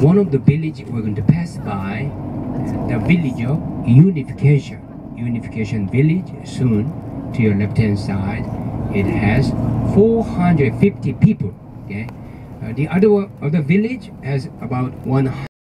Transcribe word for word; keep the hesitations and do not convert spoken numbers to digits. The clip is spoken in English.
one of the village we're going to pass by, the village of Unification. Unification village soon to your left hand side. It has four hundred fifty people. Okay, uh, the other other village has about one hundred.